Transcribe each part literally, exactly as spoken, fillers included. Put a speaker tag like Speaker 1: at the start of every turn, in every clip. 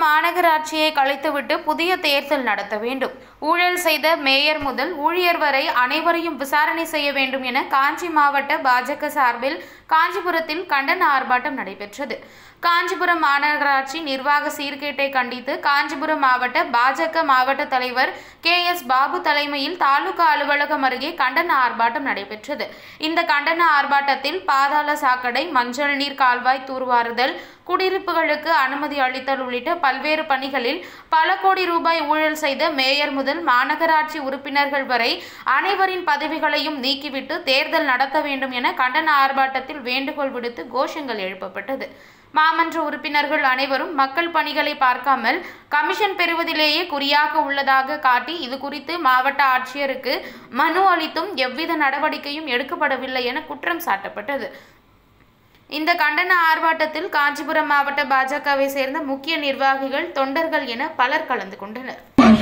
Speaker 1: மாநகராட்சியை கலைத்துவிட்டு புதிய தேர்தல் நடத்த வேண்டும். ஊழல் செய்த மேயர் முதல் ஊழியர் வரை அனைவரையும் விசாரணை செய்ய வேண்டும் என காஞ்சி மாவட்ட பாஜக சார்பில் காஞ்சிபுரத்தில் கண்டன ஆர்ப்பாட்டம் நடைபெற்றது. காஞ்சிபுரம் மாநகராட்சி நிர்வாக சீர்கேட்டை கண்டித்து காஞ்சிபுரம் மாவட்ட பாஜக மாவட்ட தலைவர் கே எஸ் பாபு தலைமையில் தாலுகா அலுவலகம் அருகே கண்டன ஆர்ப்பாட்டம் நடைபெற்றது. இந்த கண்டன ஆர்ப்பாட்டத்தில் பாதாள சாக்கடை, மஞ்சள் நீர் கால்வாய் தூர்வாறுதல், குடியிருப்புகளுக்கு அனுமதி அளித்தல் உள்ளிட்ட பல்வேறு பணிகளில் பல கோடி ரூபாய் ஊழல் செய்த மேயர் முதல் மாநகராட்சி உறுப்பினர்கள் வரை அனைவரின் பதவிகளையும் நீக்கிவிட்டு தேர்தல் நடத்த வேண்டும் என கண்டன ஆர்ப்பாட்டத்தில் வேண்டுகோள் விடுத்து கோஷங்கள் எழுப்பப்பட்டது. மாமன்ற உறுப்பினர்கள் அனைவரும் மக்கள் பணிகளை பார்க்காமல் கமிஷன் பெறுவதிலேயே குறியாக உள்ளதாக காட்டி இது குறித்து மாவட்ட ஆட்சியருக்கு மனு அளித்தும் எவ்வித நடவடிக்கையும் எடுக்கப்படவில்லை என குற்றம் சாட்டப்பட்டது. இந்த கண்டன ஆர்ப்பாட்டத்தில் காஞ்சிபுரம் மாவட்ட பாஜகவை சேர்ந்த முக்கிய நிர்வாகிகள், தொண்டர்கள் என பலர் கலந்து கொண்டனர்.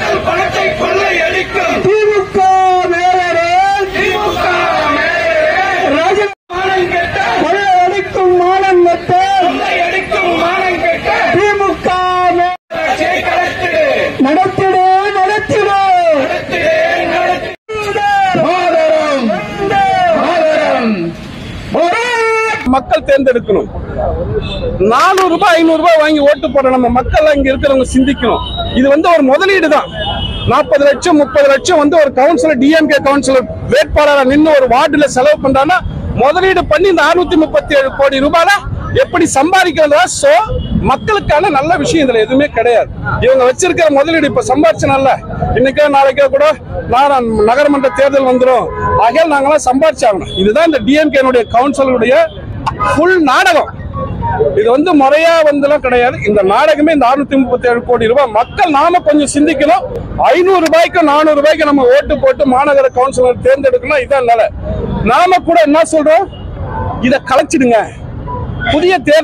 Speaker 2: மக்கள் தேர்ந்தெடுக்கணும். நானூறு ரூபாய் ஐநூறு ரூபாய் வாங்கி ஓட்டு போட நம்ம மக்கள் அங்க இருக்கிறவங்க சிந்திக்கணும். இது வந்து ஒரு முதலீடு தான். நாற்பது லட்சம் முப்பது லட்சம் வந்து ஒரு கவுன்சிலர், டிஎம்கே கவுன்சிலர் வேட்பாளராக நின்று ஒரு வார்டுல செலவு பண்றாங்கன்னா முதலீடு பண்ணி இந்த அறுநூத்தி முப்பத்தி ஏழு கோடி ரூபாயில எப்படி சம்பாதிக்கிறதா? சோ மக்களுக்கான நல்ல விஷயம் இதுல எதுவுமே கிடையாது. இவங்க வச்சிருக்கிற முதலீடு இப்ப சம்பாதிச்சனால இன்னைக்கோ நாளைக்கோ கூட நகரமன்ற தேர்தல் வந்துடும். ஆகையால் நாங்களாம் சம்பாதிச்சாகணும். இதுதான் இந்த டிஎம்கே கவுன்சிலருடைய ஃபுல் நாடகம். இது வந்து முறையா வந்துலாம் கிடையாது. இந்த நாடகமே இந்த அறுநூத்தி முப்பத்தி ஏழு கோடி ரூபாய் மக்கள் நாம கொஞ்சம் சிந்திக்கணும். ஐநூறு ரூபாய்க்கு நானூறு ரூபாய்க்கு நம்ம ஓட்டு போட்டு மாநகர கவுன்சிலர் தேர்ந்தெடுக்கணும். இதான் நிலை. நாம கூட என்ன சொல்றோம், இதை கலைச்சிடுங்க. புதிய தேர்தல்